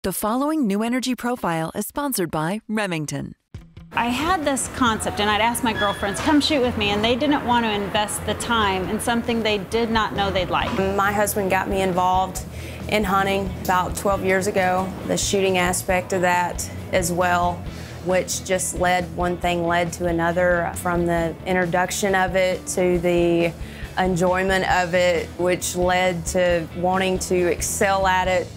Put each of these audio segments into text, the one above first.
The following New Energy Profile is sponsored by Remington. I had this concept, and I'd ask my girlfriends, come shoot with me, and they didn't want to invest the time in something they did not know they'd like. My husband got me involved in hunting about 12 years ago, the shooting aspect of that as well, which just one thing led to another, from the introduction of it to the enjoyment of it, which led to wanting to excel at it,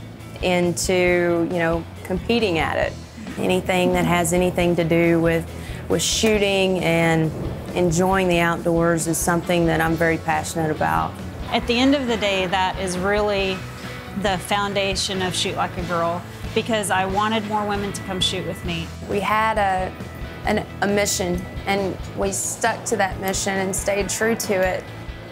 into, competing at it. Anything that has anything to do with shooting and enjoying the outdoors is something that I'm very passionate about. At the end of the day, that is really the foundation of Shoot Like a Girl, because I wanted more women to come shoot with me. We had a mission, and we stuck to that mission and stayed true to it.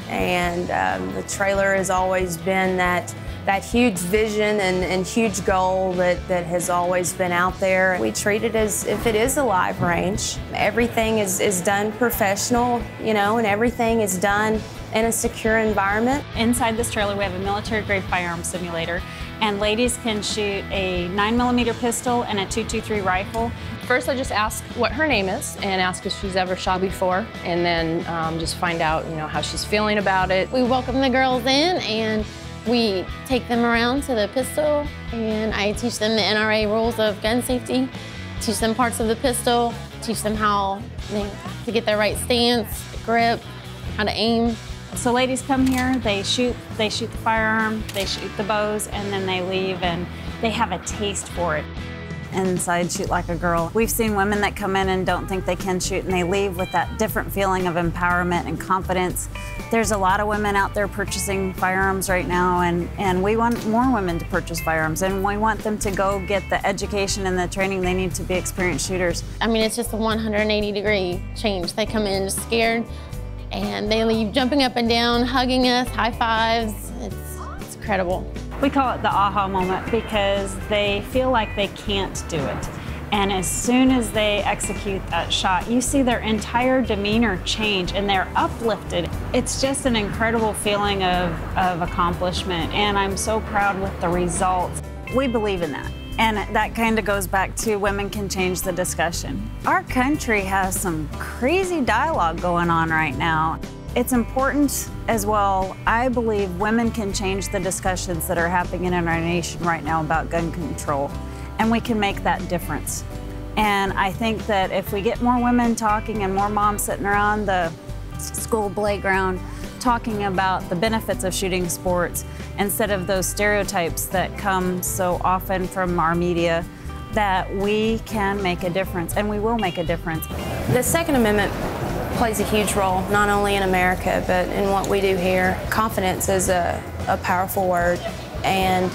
And the trailer has always been that huge vision and huge goal that has always been out there. We treat it as if it is a live range. Everything is done professional, and everything is done in a secure environment. Inside this trailer, we have a military-grade firearm simulator, and ladies can shoot a 9mm pistol and a .223 rifle. First, I just ask what her name is and ask if she's ever shot before, and then just find out, how she's feeling about it. We welcome the girls in, and we take them around to the pistol, and I teach them the NRA rules of gun safety, teach them parts of the pistol, teach them how to get their right stance, grip, how to aim. So ladies come here, they shoot the firearm, they shoot the bows, and then they leave and they have a taste for it. Inside Shoot Like a Girl, we've seen women that come in and don't think they can shoot, and they leave with that different feeling of empowerment and confidence. There's a lot of women out there purchasing firearms right now, and we want more women to purchase firearms, and we want them to go get the education and the training they need to be experienced shooters. I mean, it's just a 180-degree change. They come in just scared, and they leave jumping up and down, hugging us, high fives. It's incredible. We call it the aha moment because they feel like they can't do it. And as soon as they execute that shot, you see their entire demeanor change and they're uplifted. It's just an incredible feeling of accomplishment, and I'm so proud with the results. We believe in that. And that kind of goes back to women can change the discussion. Our country has some crazy dialogue going on right now. It's important as well. I believe women can change the discussions that are happening in our nation right now about gun control, and we can make that difference. And I think that if we get more women talking and more moms sitting around the school playground talking about the benefits of shooting sports instead of those stereotypes that come so often from our media, that we can make a difference, and we will make a difference. The Second Amendment plays a huge role, not only in America, but in what we do here. Confidence is a powerful word, and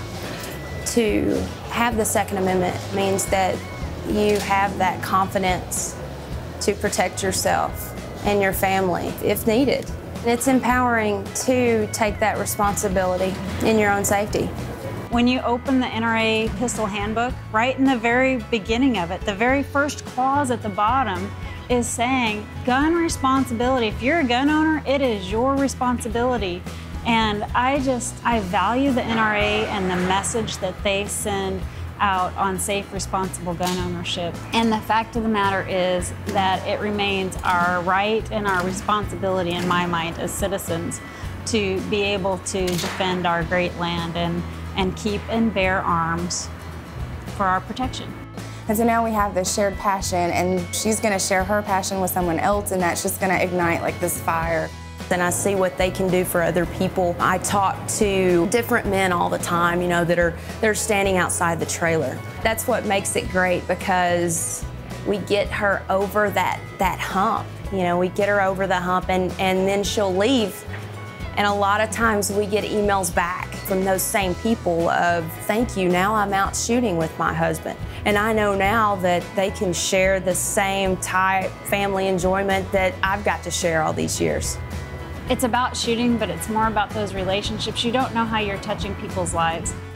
to have the Second Amendment means that you have that confidence to protect yourself and your family if needed. It's empowering to take that responsibility in your own safety. When you open the NRA Pistol Handbook, right in the very beginning of it, the very first clause at the bottom is saying gun responsibility. If you're a gun owner, it is your responsibility. And I value the NRA and the message that they send out on safe, responsible gun ownership. And the fact of the matter is that it remains our right and our responsibility, in my mind, as citizens, to be able to defend our great land and keep and bear arms for our protection. And so now we have this shared passion, and she's going to share her passion with someone else, and that's just going to ignite like this fire. And I see what they can do for other people. I talk to different men all the time, they're standing outside the trailer. That's what makes it great, because we get her over that hump. We get her over the hump, and then she'll leave. And a lot of times we get emails back from those same people of, thank you, now I'm out shooting with my husband. And I know now that they can share the same type family enjoyment that I've got to share all these years. It's about shooting, but it's more about those relationships. You don't know how you're touching people's lives.